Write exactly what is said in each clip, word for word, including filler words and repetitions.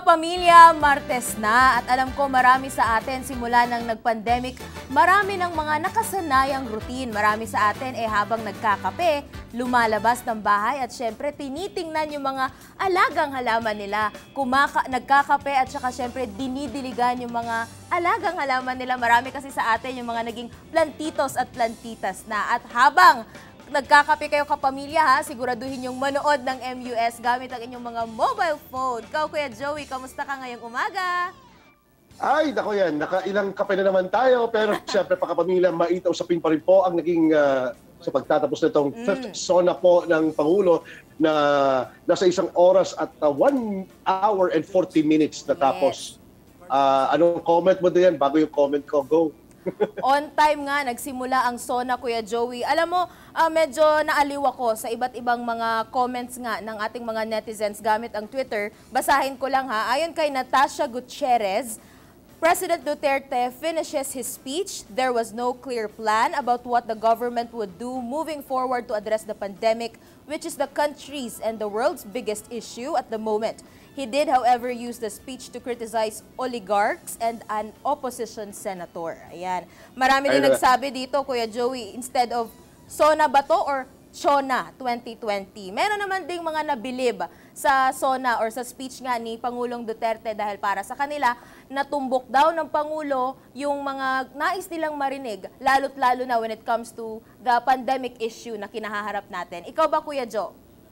Kapamilya, Martes na at alam ko marami sa atin simula ng nag-pandemic, marami ng mga nakasanayang routine. Marami sa atin eh habang nagkakape, lumalabas ng bahay at syempre tinitingnan yung mga alagang halaman nila. Kumaka, nagkakape at saka syempre dinidiligan yung mga alagang halaman nila. Marami kasi sa atin yung mga naging plantitos at plantitas na. At habang nagkakape kayo kapamilya ha, siguraduhin yung manood ng M U S gamit ang inyong mga mobile phone. Ikaw, Kuya Joey, kamusta ka ngayong umaga? Ay, nako yan. Nakailang kape na naman tayo. Pero siyempre, pakapamilya, maitaw usapin pa rin po ang naging uh, sa pagtatapos na itong mm. fifth SONA po ng Pangulo na nasa isang oras at uh, one hour and forty minutes natapos. Yes. Uh, anong comment mo diyan bago yung comment ko? Go! On time nga, nagsimula ang SONA, Kuya Joey. Alam mo, uh, medyo naaliw ako sa iba't ibang mga comments nga ng ating mga netizens gamit ang Twitter. Basahin ko lang ha. Ayon kay Natasha Gutierrez, President Duterte finishes his speech. There was no clear plan about what the government would do moving forward to address the pandemic, which is the country's and the world's biggest issue at the moment. He did, however, use the speech to criticize oligarchs and an opposition senator. Ayan. Marami din nagsabi dito, Kuya Joey, instead of SONA ba to or SONA twenty twenty. Meron naman ding mga nabilib sa SONA or sa speech nga ni Pangulong Duterte dahil para sa kanila, natumbok daw ng Pangulo yung mga nais nilang marinig, lalo't lalo na when it comes to the pandemic issue na kinahaharap natin. Ikaw ba, Kuya Jo?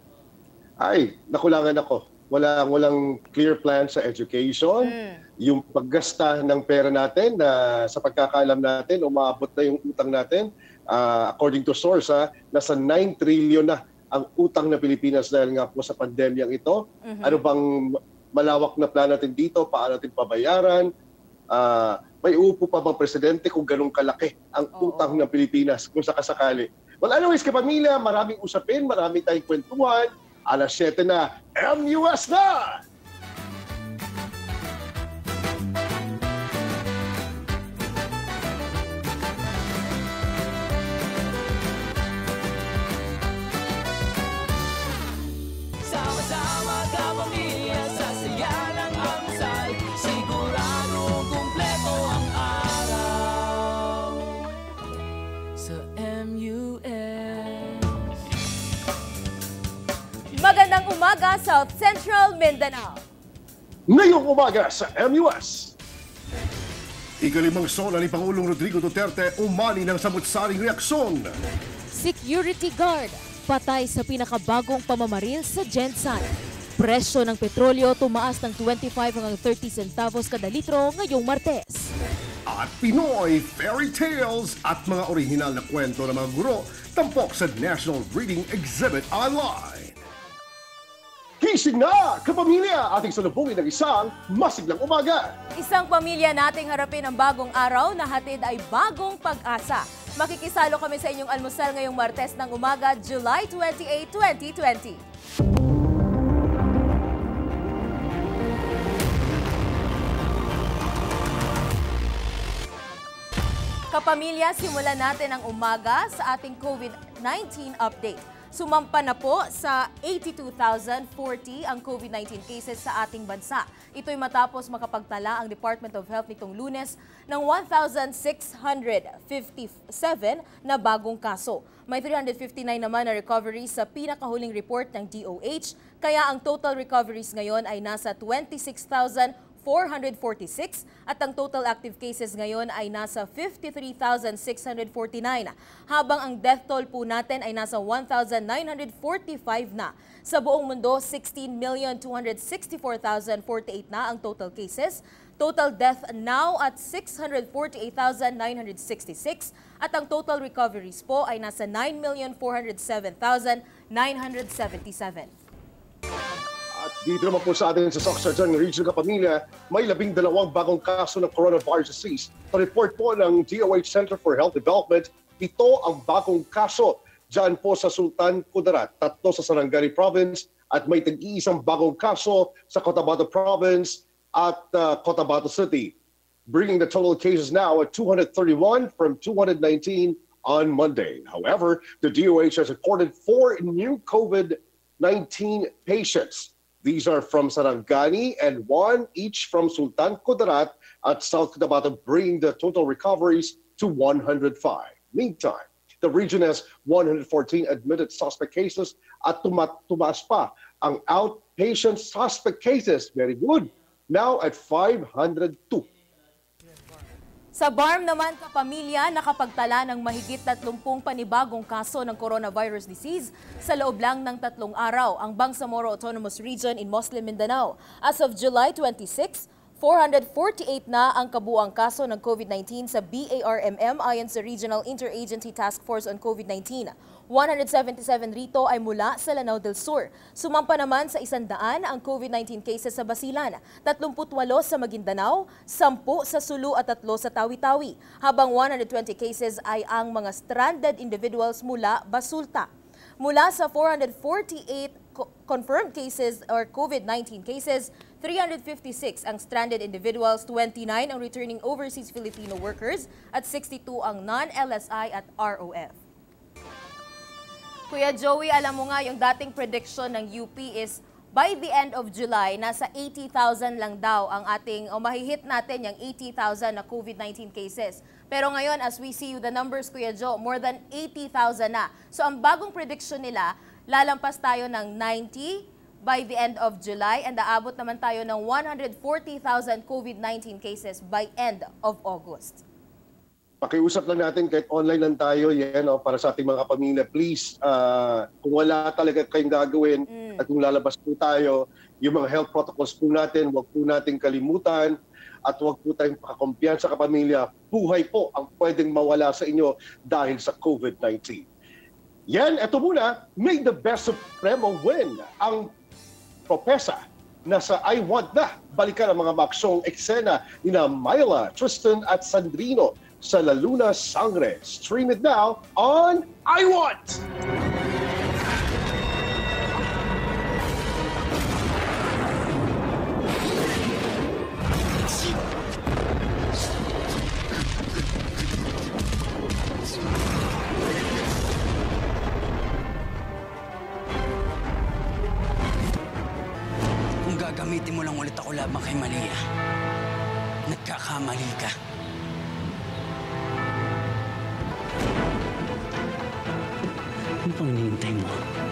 Ay, nakulangan ako. Walang, walang clear plan sa education. Mm. Yung paggasta ng pera natin na sa pagkakaalam natin, umabot na yung utang natin. Uh, according to source, ha, nasa nine trillion na ang utang na Pilipinas dahil nga po sa pandemyang ito. Mm-hmm. Ano bang malawak na plan natin dito? Paano natin pabayaran? Uh, may upo pa bang presidente kung ganun kalaki ang Oo. utang ng Pilipinas kung sakasakali? Well, anyways, kapamilya, maraming usapin, maraming tayong kwentuhan. Alas siyete na, M U S na! Sama-sama kapamilya, sa saya ng amsal, sigurado kumpleto ang araw. Sa M U S. Magandang umaga, South Central Mindanao. Ngayong umaga sa M U S. Ikalimang SONA ni Pangulong Rodrigo Duterte umani ng samut-saring reaksyon. Security guard, patay sa pinakabagong pamamaril sa Gensan. Presyo ng petrolyo tumaas ng twenty-five hanggang thirty centavos kada litro ngayong Martes. At Pinoy fairy tales at mga orihinal na kwento ng mga guro tampok sa National Reading Exhibit Online. Gising na, kapamilya! Ating salubungin ng isang masiglang umaga. Isang pamilya nating harapin ang bagong araw na hatid ay bagong pag-asa. Makikisalo kami sa inyong almusal ngayong Martes ng umaga, July twenty-eighth, twenty twenty. Kapamilya, simulan natin ang umaga sa ating COVID nineteen update. Sumampa na po sa eighty-two thousand forty ang COVID nineteen cases sa ating bansa. Ito'y matapos makapagtala ang Department of Health nitong Lunes ng one thousand six hundred fifty-seven na bagong kaso. May three hundred fifty-nine naman na recoveries sa pinakahuling report ng D O H, kaya ang total recoveries ngayon ay nasa twenty-six thousand four hundred forty-six at ang total active cases ngayon ay nasa fifty-three thousand six hundred forty-nine, habang ang death toll po natin ay nasa one thousand nine hundred forty-five na. Sa buong mundo, sixteen million two hundred sixty-four thousand forty-eight na ang total cases. Total death now at six hundred forty-eight thousand nine hundred sixty-six at ang total recoveries po ay nasa nine million four hundred seven thousand nine hundred seventy-seven. At dito naman po sa atin sa Soxarjan Regional Kapamilya, may labing dalawang bagong kaso ng coronavirus disease. Sa report po ng D O H Center for Health Development, ito ang bagong kaso dyan po sa Sultan Kudarat, tatlo sa Sarangani Province at may tag-iisang bagong kaso sa Cotabato Province at uh, Cotabato City, bringing the total cases now at two hundred thirty-one from two hundred nineteen on Monday. However, the D O H has reported four new COVID nineteen patients. These are from Sarangani and one each from Sultan Kudarat at South Cotabato, bringing the total recoveries to one hundred five. Meantime, the region has one hundred fourteen admitted suspect cases at tuma- tumaas pa ang outpatient suspect cases. Very good. Now at five hundred two. Sa B A R M naman, kapamilya, nakapagtala ng mahigit tatlumpung panibagong kaso ng coronavirus disease sa loob lang ng tatlong araw ang Bangsamoro Autonomous Region in Muslim Mindanao. As of July twenty-sixth, four hundred forty-eight na ang kabuuang kaso ng COVID nineteen sa B A R M M ayon sa Regional Interagency Task Force on COVID nineteen. one hundred seventy-seven rito ay mula sa Lanao del Sur. Sumampa naman sa isandaan ang COVID nineteen cases sa Basilan, tatlumputwalo sa Maguindanao, sampu sa Sulu at tatlo sa Tawi-Tawi, habang one hundred twenty cases ay ang mga stranded individuals mula Basulta. Mula sa four hundred forty-eight co- confirmed cases or COVID nineteen cases, three hundred fifty-six ang stranded individuals, twenty-nine ang returning overseas Filipino workers at sixty-two ang non-L S I at R O F. Kuya Joey, alam mo nga yung dating prediction ng U P is by the end of July, nasa eighty thousand lang daw ang ating, o mahihit natin yung eighty thousand na COVID nineteen cases. Pero ngayon, as we see the numbers, Kuya Joe, more than eighty thousand na. So ang bagong prediction nila, lalampas tayo ng ninety by the end of July and aabot naman tayo ng one hundred forty thousand COVID nineteen cases by end of August. Pakiusap lang natin kahit online lang tayo yan oh, para sa ating mga pamilya. Please, uh, kung wala talaga kayong gagawin mm. at kung lalabas po tayo, yung mga health protocols po natin, huwag po natin kalimutan at huwag po tayong pakakumpiyansa sa kapamilya. Buhay po ang pwedeng mawala sa inyo dahil sa COVID nineteen. Yan, eto muna, make the best Supremo win. Ang propesa na sa I Want Na. Balikan ang mga maksong eksena ni na Myla, Tristan at Sandrino sa La Luna Sangre. Stream it now on I Want! Kung gagamitin mo lang ulit ako laban kay Malia, nagkakamali ka. Ano pang hinihintay mo?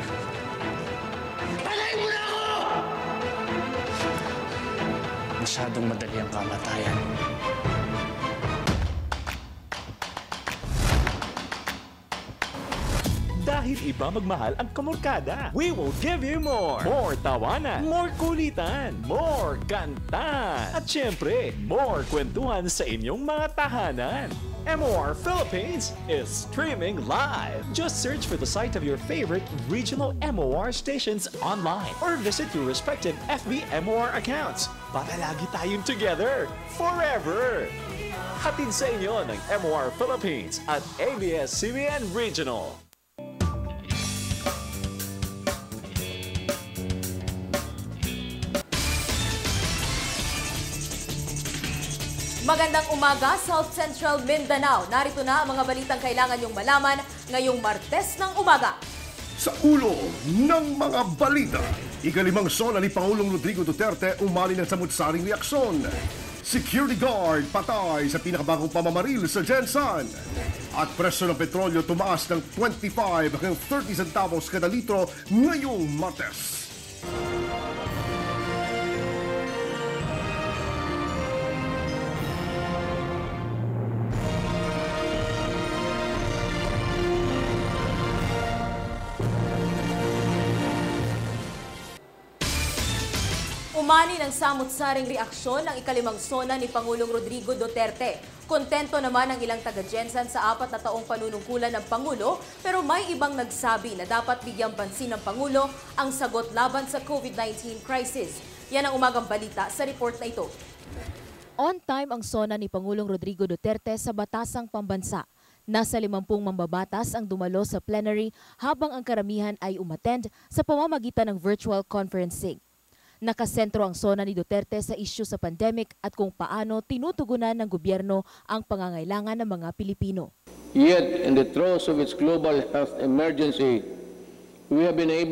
Patayin mo na ako! Masyadong madali ang kamatayan. Dahil iba magmahal ang kamorkada, we will give you more. More tawanan, more kulitan, more kantan. At syempre, more kwentuhan sa inyong mga tahanan. M O R Philippines is streaming live. Just search for the site of your favorite regional M O R stations online or visit your respective F B M O R accounts para lagi tayong together forever. Hatid sa inyo ng M O R Philippines at A B S C B N Regional. Magandang umaga, South Central Mindanao. Narito na ang mga balitang kailangan niyong malaman ngayong Martes ng umaga. Sa ulo ng mga balita, ikalimang sona ni Pangulong Rodrigo Duterte umali ng samut-saring reaksyon. Security guard patay sa pinakabagong pamamaril sa Jensan. At presyo ng petrolyo tumaas ng twenty-five hanggang thirty centavos kada litro ngayong Martes. Umani ng samut-saring reaksyon ang ikalimang sona ni Pangulong Rodrigo Duterte. Kontento naman ang ilang taga-Jensan sa apat na taong panunungkulan ng Pangulo, pero may ibang nagsabi na dapat bigyang pansin ng Pangulo ang sagot laban sa COVID nineteen crisis. Yan ang umagang balita sa report na ito. On time ang sona ni Pangulong Rodrigo Duterte sa batasang pambansa. Nasa limampung mambabatas ang dumalo sa plenary habang ang karamihan ay umattend sa pamamagitan ng virtual conferencing. Nakasentro ang sona ni Duterte sa isyu sa pandemic at kung paano tinutugunan ng gobyerno ang pangangailangan ng mga Pilipino. Yet, in the throes of its global health emergency, we have been able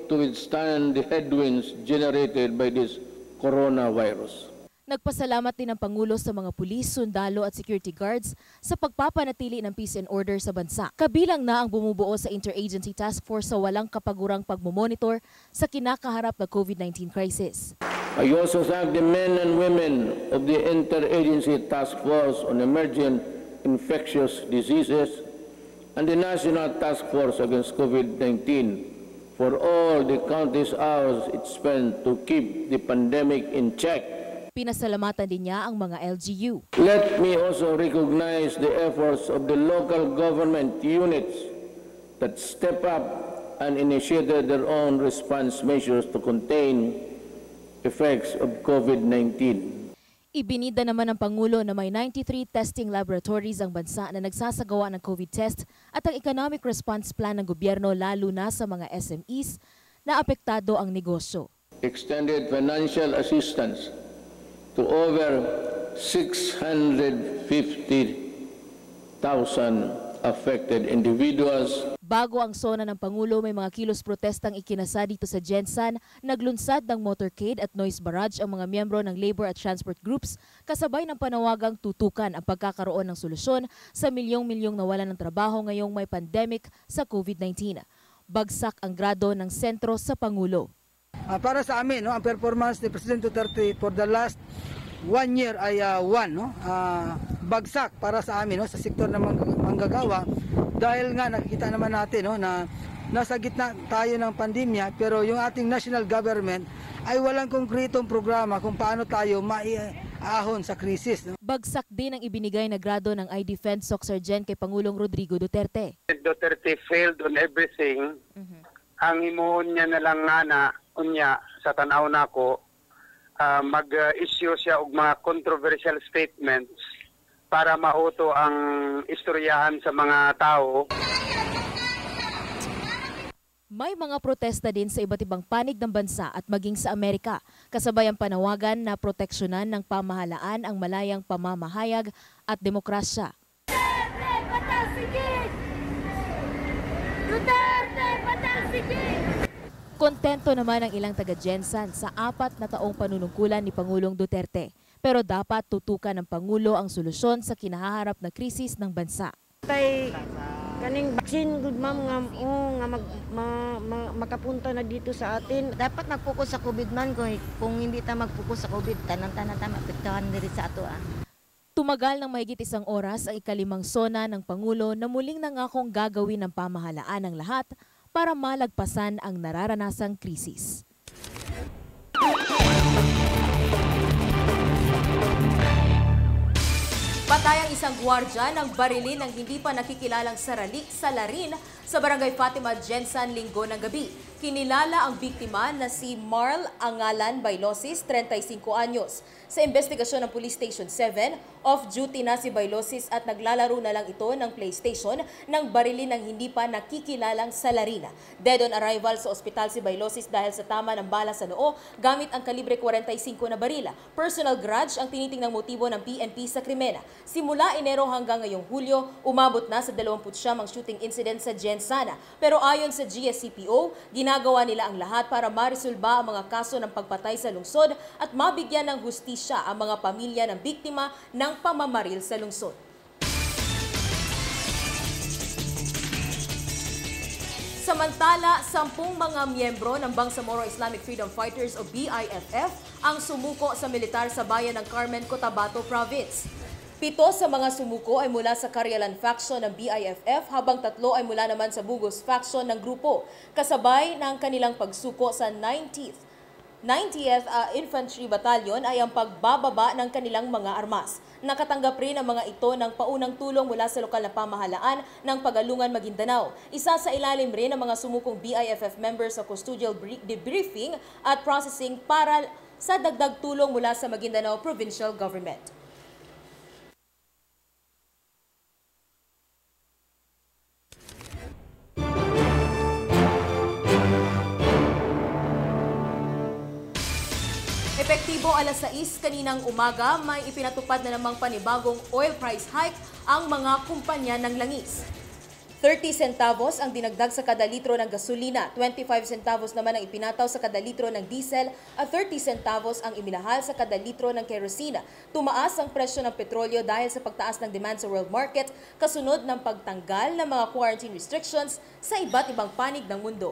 to withstand the headwinds generated by this coronavirus. Nagpasalamat din ang Pangulo sa mga pulis, sundalo at security guards sa pagpapanatili ng peace and order sa bansa. Kabilang na ang bumubuo sa Interagency Task Force sa walang kapagurang pagmumonitor sa kinakaharap na COVID nineteen crisis. I also thank the men and women of the Interagency Task Force on Emerging Infectious Diseases and the National Task Force Against COVID nineteen for all the countless hours it spent to keep the pandemic in check. Pinasalamatan din niya ang mga L G U. Let me also recognize the efforts of the local government units that step up and initiated their own response measures to contain effects of COVID nineteen. Ibinida naman ng Pangulo na may ninety-three testing laboratories ang bansa na nagsasagawa ng COVID test at ang economic response plan ng gobyerno lalo na sa mga S M Es na apektado ang negosyo. Extended financial assistance to over six hundred fifty thousand affected individuals. Bago ang sona ng Pangulo, may mga kilos protestang ikinasa dito sa Jensan, naglunsad ng motorcade at noise barrage ang mga miyembro ng labor at transport groups kasabay ng panawagang tutukan ang pagkakaroon ng solusyon sa milyong-milyong nawalan ng trabaho ngayong may pandemic sa COVID nineteen. Bagsak ang grado ng sentro sa Pangulo. Uh, para sa amin, no, ang performance ni President Duterte for the last one year ay uh, one, no, uh, bagsak para sa amin, no, sa sektor ng mang- manggagawa dahil nga nakikita naman natin, no, na nasa gitna tayo ng pandemya pero yung ating national government ay walang konkretong programa kung paano tayo maiahon sa krisis. No? Bagsak din ang ibinigay na grado ng I Defend Soc Sergeant kay Pangulong Rodrigo Duterte. Duterte failed on everything. Mm-hmm. Ang himuon niya na lang nga na unya sa tanaw nako uh, mag-issue siya og mga controversial statements para mauto ang istoryahan sa mga tao. May mga protesta din sa iba't ibang panig ng bansa at maging sa Amerika, kasabay ang panawagan na proteksyonan ng pamahalaan ang malayang pamamahayag at demokrasya. Duterte, patalsigin! Duterte, patalsigin! Kontento naman ang ilang taga-Jensan sa apat na taong panunungkulan ni Pangulong Duterte. Pero dapat tutukan ng Pangulo ang solusyon sa kinahaharap na krisis ng bansa. Tay kaning vaccine good ma'am nga oh, nga mag, ma, ma, makapunta na dito sa atin. Dapat mag-focus sa COVID man ko. Kung hindi ta mag-focus sa COVID, tanan-tanan ta maapektuhan diri sa ato ah. Tumagal ng mahigit isang oras ang ikalimang sona ng Pangulo na muling nangakong gagawin ng pamahalaan ng lahat para malagpasan ang nararanasang krisis. Patay ang isang gwardya ng barilin ng hindi pa nakikilalang saralik sa Larin sa Barangay Fatima, Jensan, Linggo ng gabi. Kinilala ang biktima na si Marl Angalan Bailosis, thirty-five anyos. Sa investigasyon ng Police Station seven, off-duty na si Bailosis at naglalaro na lang ito ng PlayStation ng barilin ng hindi pa nakikilalang salarin. Dead on arrival sa ospital si Bailosis dahil sa tama ng bala sa noo gamit ang kalibre forty-five na barila. Personal grudge ang tinitingnang motibo ng P N P sa krimen. Simula Enero hanggang ngayong Hulyo, umabot na sa twenty-nine ang shooting incident sa Jensan. Pero ayon sa G S C P O, ginagawa nila ang lahat para maresolba ang mga kaso ng pagpatay sa lungsod at mabigyan ng hustisya ang mga pamilya ng biktima ng pamamaril sa lungsod. Samantala, sampung mga miyembro ng Bangsamoro Islamic Freedom Fighters o B I F F ang sumuko sa militar sa bayan ng Carmen, Cotabato Province. Pito sa mga sumuko ay mula sa Carialan faction ng B I F F habang tatlo ay mula naman sa Bugos faction ng grupo. Kasabay ng kanilang pagsuko sa ninetieth uh, Infantry Battalion ay ang pagbababa ng kanilang mga armas. Nakatanggap rin ang mga ito ng paunang tulong mula sa lokal na pamahalaan ng Pagalungan, Maguindanao. Isa sa ilalim rin ang mga sumukong B I F F members sa custodial debriefing at processing para sa dagdag tulong mula sa Maguindanao Provincial Government. Epektibo alas sais kaninang umaga, may ipinatupad na namang panibagong oil price hike ang mga kumpanya ng langis. thirty centavos ang dinagdag sa kada litro ng gasolina, twenty-five centavos naman ang ipinataw sa kada litro ng diesel at thirty centavos ang iminahal sa kada litro ng kerosina. Tumaas ang presyo ng petrolyo dahil sa pagtaas ng demand sa world market kasunod ng pagtanggal ng mga quarantine restrictions sa iba't ibang panig ng mundo.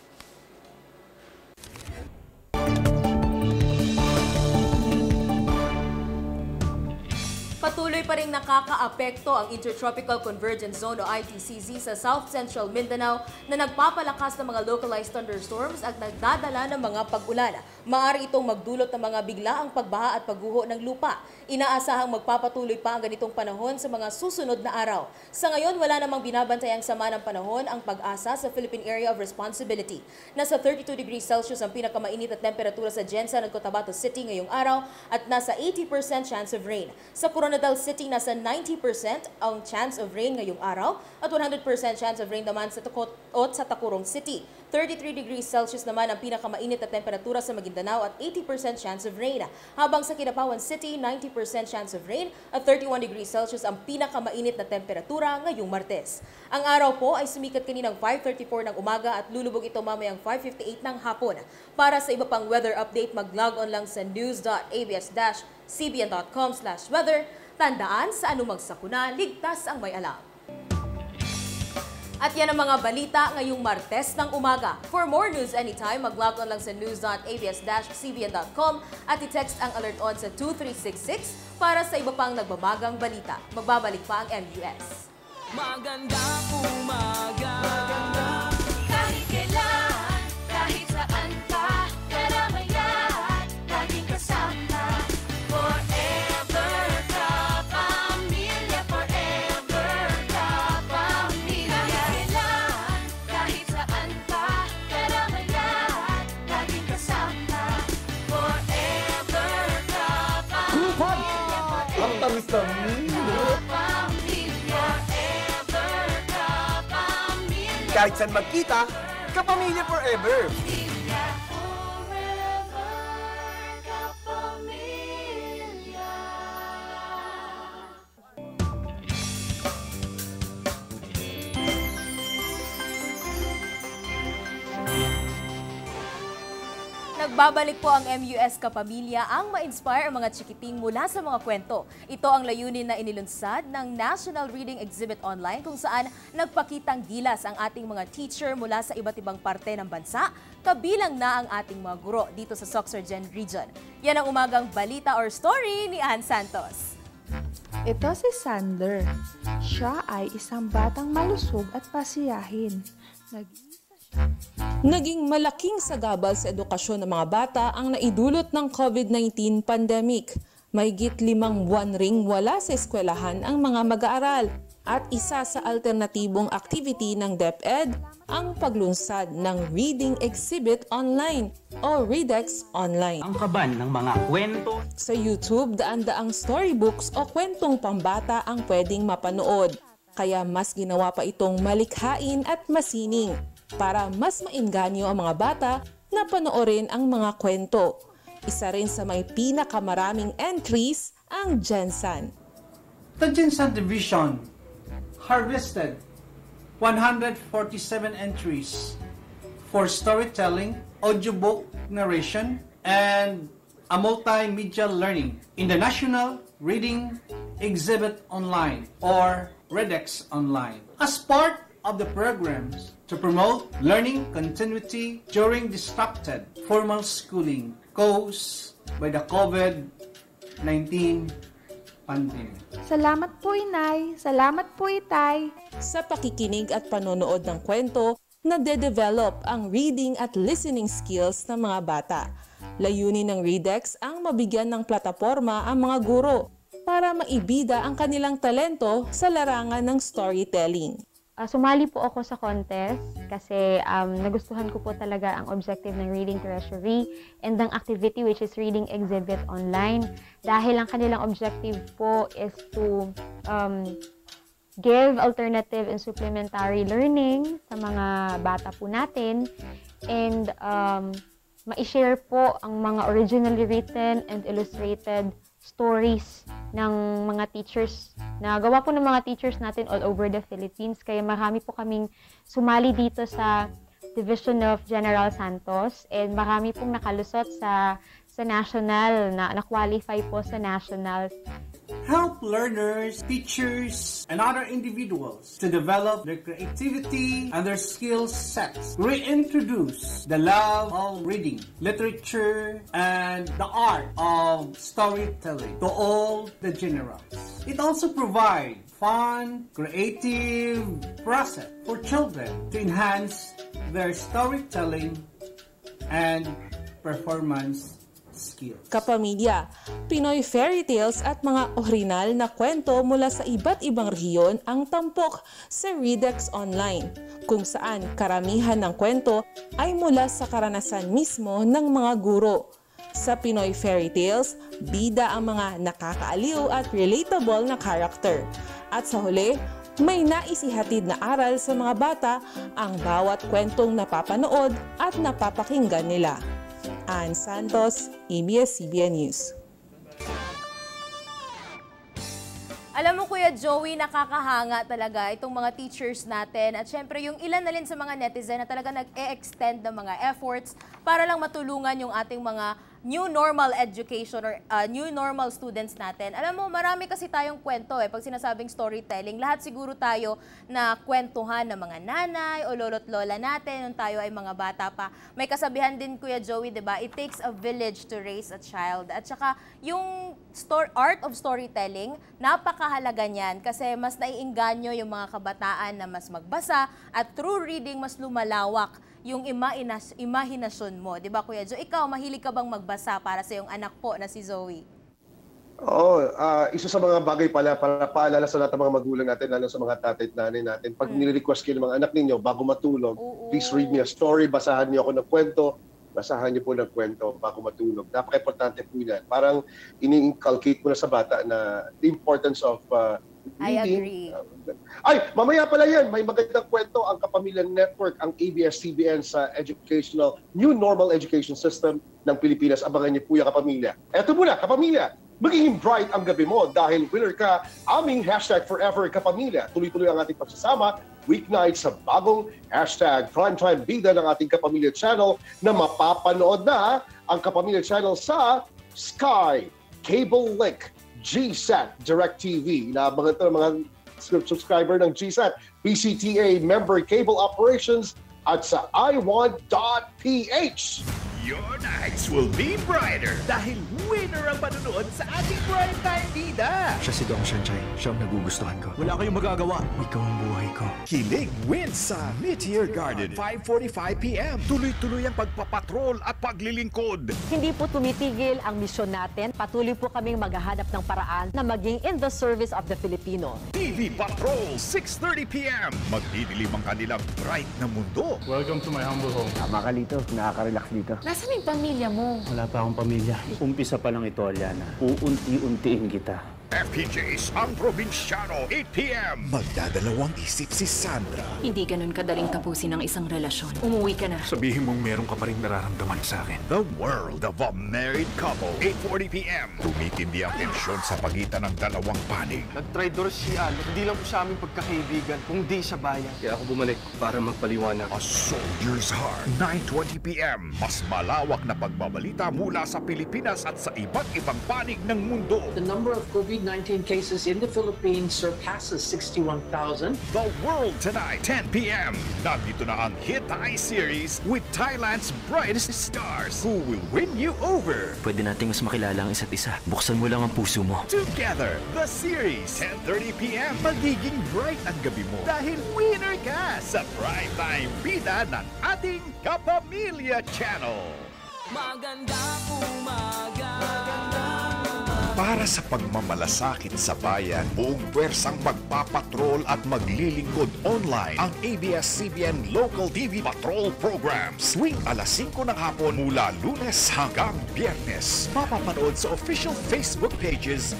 Patuloy pa rin nakakaapekto ang Intertropical Convergence Zone o I T C Z sa South Central Mindanao na nagpapalakas ng mga localized thunderstorms at nagdadala ng mga pag-ulan. Maaari itong magdulot ng mga biglaang pagbaha at pagguho ng lupa. Inaasahang magpapatuloy pa ang ganitong panahon sa mga susunod na araw. Sa ngayon, wala namang binabantayang sama ng panahon ang Pag-asa sa Philippine Area of Responsibility. Nasa thirty-two degrees Celsius ang pinakamainit na temperatura sa Jensan at Cotabato City ngayong araw at nasa eighty percent chance of rain. Sa Coronadal City, nasa ninety percent ang chance of rain ngayong araw at one hundred percent chance of rain naman sa Takot at sa Tacurong City. thirty-three degrees Celsius naman ang pinakamainit na temperatura sa Maguindanao at eighty percent chance of rain. Habang sa Kidapawan City, ninety percent chance of rain at thirty-one degrees Celsius ang pinakamainit na temperatura ngayong Martes. Ang araw po ay sumikat kaninang five thirty-four ng umaga at lulubog ito mamayang five fifty-eight ng hapon. Para sa iba pang weather update, mag-log on lang sa news dot a b s dash c b n dot com slash weather. Tandaan, sa anumang sakuna, ligtas ang may alam. At yan ang mga balita ngayong Martes ng umaga. For more news anytime, mag-log on lang sa news dot a b s dash c b n dot com at i-text ang alert on sa two three six six para sa iba pang nagbabagang balita. Magbabalik pa ang M U S. Magandang umaga. Kahit kailan, kahit saan ka, karamayan, laging kasama. Forever ka, pamilya. Forever ka, pamilya. Kahit kailan, kahit saan ka, karamayan, laging kasama. Forever ka, pamilya. Ang tamis-tamis. Kahit saan magkita, kapamilya forever! Nagbabalik po ang M U S Kapamilya ang ma-inspire ang mga chikiting mula sa mga kwento. Ito ang layunin na inilunsad ng National Reading Exhibit Online kung saan nagpakitang gilas ang ating mga teacher mula sa iba't ibang parte ng bansa, kabilang na ang ating mga guro dito sa Sorsogon Region. Yan ang umagang balita or story ni Ann Santos. Ito si Sander. Siya ay isang batang malusog at pasiyahin. Nag Naging malaking sagabal sa edukasyon ng mga bata ang naidulot ng COVID nineteen pandemic. Mahigit limang buwan ring wala sa eskwelahan ang mga mag-aaral. At isa sa alternatibong activity ng DepEd ang paglunsad ng Reading Exhibit Online o REDEX Online. Ang kaban ng mga kwento. Sa YouTube, daan-daang storybooks o kwentong pambata ang pwedeng mapanood. Kaya mas ginawa pa itong malikhain at masining para mas mainganyo ang mga bata na panoorin ang mga kwento. Isa rin sa may pinakamaraming entries ang Jensan. The Jensan Division harvested one hundred forty-seven entries for storytelling, audiobook narration, and a multimedia learning in the National Reading Exhibit Online or REDEX Online. As part of the programs to promote learning continuity during disrupted formal schooling caused by the COVID nineteen pandemic. Salamat po, Inay. Salamat po, Itay. Sa pakikinig at panonood ng kwento, nade-develop ang reading at listening skills ng mga bata. Layunin ng REDEX ang mabigyan ng plataporma ang mga guro para maibida ang kanilang talento sa larangan ng storytelling. Uh, sumali po ako sa contest kasi um, nagustuhan ko po talaga ang objective ng Reading Treasury and ang activity which is Reading Exhibit Online dahil ang kanilang objective po is to um, give alternative and supplementary learning sa mga bata po natin and um, ma-share po ang mga originally written and illustrated stories ng mga teachers, na gawa po ng mga teachers natin all over the Philippines. Kaya marami po kaming sumali dito sa Division of General Santos, and marami pong nakalusot sa sa national, na na-qualify po sa national. Help learners, teachers, and other individuals to develop their creativity and their skill sets. Reintroduce the love of reading, literature, and the art of storytelling to all the generals. It also provides fun, creative process for children to enhance their storytelling and performance skills. Kapamilya, Pinoy fairy tales at mga orihinal na kwento mula sa iba't ibang rehiyon ang tampok sa Readex Online, kung saan karamihan ng kwento ay mula sa karanasan mismo ng mga guro. Sa Pinoy fairy tales, bida ang mga nakakaaliw at relatable na character. At sa huli, may naisihatid na aral sa mga bata ang bawat kwentong napapanood at napapakinggan nila. Ann Santos, A B S C B N News. Alam mo, Kuya Joey, nakakahanga talaga itong mga teachers natin, at syempre yung ilan na rin sa mga netizen na talaga nag-e-extend ng mga efforts para lang matulungan yung ating mga new normal education or uh, new normal students natin. Alam mo, marami kasi tayong kwento eh. Pag sinasabing storytelling, lahat siguro tayo na kwentuhan ng mga nanay o lolo't lola natin nung tayo ay mga bata pa. May kasabihan din, Kuya Joey, di ba? It takes a village to raise a child. At saka yung story, art of storytelling, napakahalaga niyan kasi mas naiinganyo yung mga kabataan na mas magbasa, at through reading, mas lumalawak yung imainas, imahinasyon mo. Di ba, Kuya Joe? Ikaw, mahilig ka bang magbasa para sa iyong anak po na si Zoe? Oo, uh, isa sa mga bagay pala para paalala sa lahat ng mga magulang natin, lalo sa mga tatay at nanay natin. Pag hmm. nire-request kayo ng mga anak ninyo bago matulog, Oo. please read me a story, basahan niyo ako ng kwento, basahan niyo po ng kwento bago matulog. Napaka-importante po yan. Parang ini-inculcate mo na sa bata na the importance of uh, I agree. Ay, mamaya pala yan. May magandang kwento ang Kapamilya Network, ang A B S C B N sa educational, new normal education system ng Pilipinas. Abangan niyo po yung Kapamilya. Eto muna, Kapamilya. Magiging bright ang gabi mo dahil winner ka aming hashtag Forever Kapamilya. Tuloy-tuloy ang ating pagsasama weeknight sa bagong hashtag Primetime Bida ng ating Kapamilya Channel na mapapanood na ang Kapamilya Channel sa Sky, Cable Link, G S A T, DirecTV. Inaabangan ito ng mga subscriber ng G S A T, P C T A member cable operations at sa i want dot p h. Your nights will be brighter dahil winner ang panonood sa ating Primetime Bida. Siya si Dong Shanchay. Siya ang nagugustuhan ko. Wala kayong magagawa. Ikaw ang buhay ko. Kilig wins sa Meteor Garden, five forty-five p m Tuloy-tuloy ang pagpapatrol at paglilingkod. Hindi po tumitigil ang misyon natin. Patuloy po kaming maghahanap ng paraan na maging in the service of the Filipino. T V Patrol, six thirty p m Magdidilim ang kanilang bright na mundo. Welcome to my humble home. Tama ka dito. Nakaka-relax dito. Nasaan yung pamilya mo? Wala pa akong pamilya. Umpisa pa lang ito, Aliana. Uunti-untiin kita. F P J's ang Probinsyano, eight p m Magdadalawang isip si Sandra. Hindi ganun kadaling tapusin ang isang relasyon. Umuwi ka na. Sabihin mong meron ka pa rin nararamdaman sa akin. The World of a Married Couple, eight forty p m Tumitindi ang tensyon sa pagitan ng dalawang panig. Nagtraidor si Al. Hindi lang po sa aming pagkakaibigan, kung di sa bayan. Kaya ako bumalik para magpaliwanag. A Soldier's Heart, nine twenty p m Mas malawak na pagbabalita mula sa Pilipinas at sa iba't ibang panig ng mundo. The number of COVID nineteen cases in the Philippines surpasses sixty-one thousand. The World Tonight, ten p m Nandito na ang hit I-series with Thailand's brightest stars who will win you over. Pwede nating mas makilala ang isa't isa. Buksan mo lang ang puso mo. Together, the series, ten thirty p m Magiging bright ang gabi mo dahil winner ka sa Primetime Bida ng ating Kapamilya Channel. Magandang umaga. Para sa pagmamalasakit sa bayan, buong pwersang magpapatrol at maglilingkod online ang A B S C B N Local T V Patrol Programs. Tuwing alas singko ng hapon mula Lunes hanggang Biyernes. Mapapanood sa official Facebook pages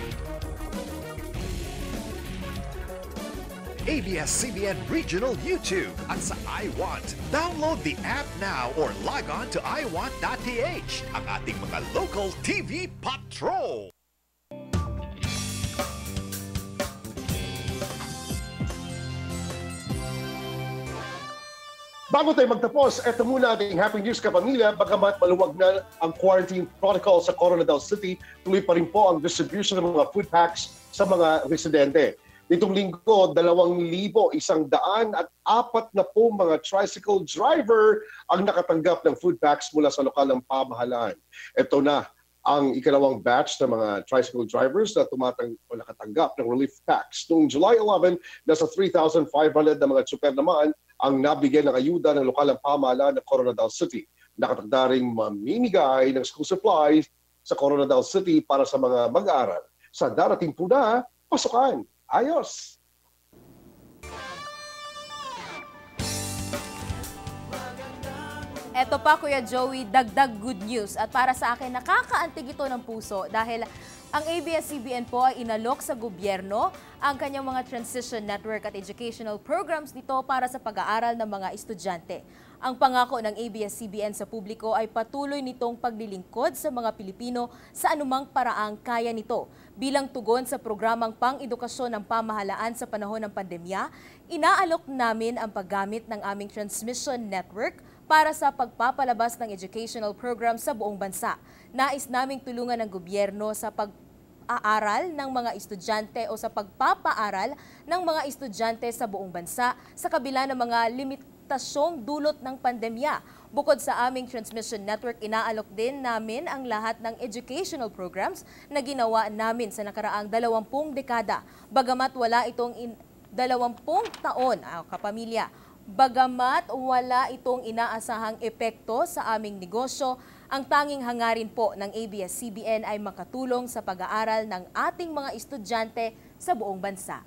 A B S C B N Regional YouTube at sa iWant. Download the app now or log on to i want dot p h. Ang ating mga local T V Patrol. Bago tayo magtapos, eto muna ating happy news kapamilya. Bagamat maluwag na ang quarantine protocol sa Coronadal City, tuloy pa rin po ang distribution ng mga food packs sa mga residente. Nitong linggo, dalawang libo, isang daan at apat na po mga tricycle driver ang nakatanggap ng food packs mula sa lokal ng pamahalaan. Ito na ang ikalawang batch ng mga tricycle drivers na tumatang o nakatanggap ng relief packs. Noong July eleventh, nasa three thousand five hundred na mga tsuper naman ang nabigyan ng ayuda ng lokal ng pamahalaan ng Coronadal City. Nakatagda ring mamimigay ng school supplies sa Coronadal City para sa mga mag-aaral. Sa darating po na pasukan. Ayos! Eto pa, Kuya Joey, dagdag good news. At para sa akin, nakakaantig ito ng puso dahil ang A B S C B N po ay inalok sa gobyerno ang kanyang mga transition network at educational programs nito para sa pag-aaral ng mga estudyante. Ang pangako ng A B S C B N sa publiko ay patuloy nitong paglilingkod sa mga Pilipino sa anumang paraang kaya nito. Bilang tugon sa programang pang-edukasyon ng pamahalaan sa panahon ng pandemya, inaalok namin ang paggamit ng aming transmission network para sa pagpapalabas ng educational program sa buong bansa. Nais naming tulungan ng gobyerno sa pag-aaral ng mga estudyante o sa pagpapaaral ng mga estudyante sa buong bansa sa kabila ng mga limitasyong dulot ng pandemya. Bukod sa aming transmission network, inaalok din namin ang lahat ng educational programs na ginawa namin sa nakaraang dalawampung dekada. Bagamat wala itong in- dalawampung taon, ah, kapamilya, bagamat wala itong inaasahang epekto sa aming negosyo, ang tanging hangarin po ng A B S C B N ay makatulong sa pag-aaral ng ating mga estudyante sa buong bansa.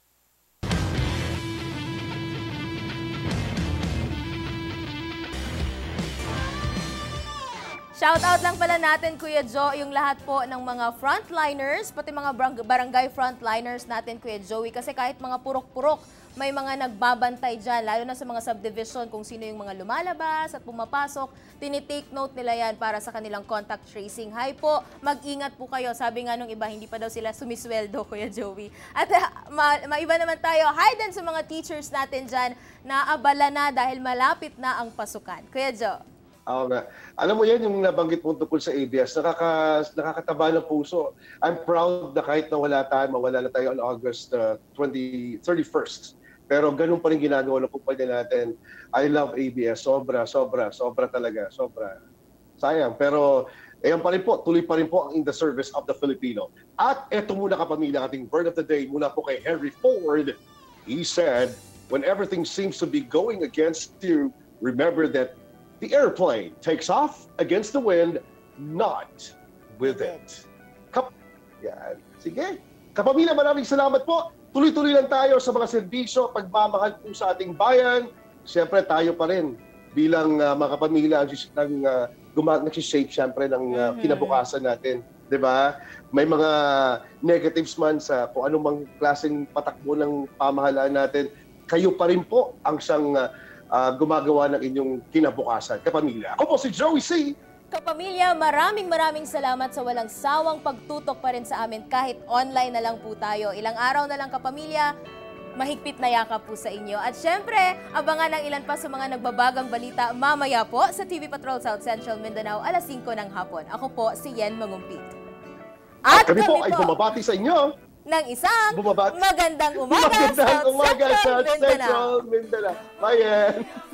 Shoutout lang pala natin, Kuya Joe, yung lahat po ng mga frontliners, pati mga barangay frontliners natin, Kuya Joey, kasi kahit mga purok-purok, may mga nagbabantay dyan, lalo na sa mga subdivision kung sino yung mga lumalabas at pumapasok. Tinitake note nila yan para sa kanilang contact tracing. Hi po, mag-ingat po kayo. Sabi nga nung iba, hindi pa daw sila sumisweldo, Kuya Joey. At uh, ma maiba naman tayo, hi din sa mga teachers natin dyan na abala na dahil malapit na ang pasukan. Kuya Joe. Oo nga. Alam mo yan, yung nabanggit mo tungkol sa A B S, nakaka, nakakataba ng puso. I'm proud na kahit na wala tayo, mawala na tayo on August uh, thirty-first. Pero ganun pa rin ginagawa ng kumpanya natin. I love A B S. Sobra, sobra, sobra talaga. Sobra. Sayang. Pero ayan pa rin po, tuloy pa rin po ang in the service of the Filipino. At eto muna kapamilya, ating word of the day mula po kay Henry Ford. He said, when everything seems to be going against you, remember that the airplane takes off against the wind, not with it. Kap Yan. Sige. Kapamilya, maraming salamat po. Tuloy-tuloy lang tayo sa mga serbisyo, pagmamahal po sa ating bayan. Siyempre, tayo pa rin bilang uh, mga kapamilya ang uh, nag-shape siyempre ng uh, kinabukasan natin. Diba? May mga negatives man sa kung anumang klaseng patakbo ng pamahalaan natin. Kayo pa rin po ang siyang uh, Uh, gumagawa ng inyong kinabukasan. Kapamilya, ako po si Joey C. Kapamilya, maraming maraming salamat sa walang sawang pagtutok pa rin sa amin kahit online na lang po tayo. Ilang araw na lang, kapamilya, mahigpit na yakap po sa inyo. At syempre, abangan ang ilan pa sa mga nagbabagang balita mamaya po sa T V Patrol South Central Mindanao alas singko ng hapon. Ako po si Yen Mangumpit. At, At kami, kami po ay bumabati sa inyo ng isang Bumabati. magandang umaga, magandang South umaga Central sa Central Mindanao. Bye, Yen!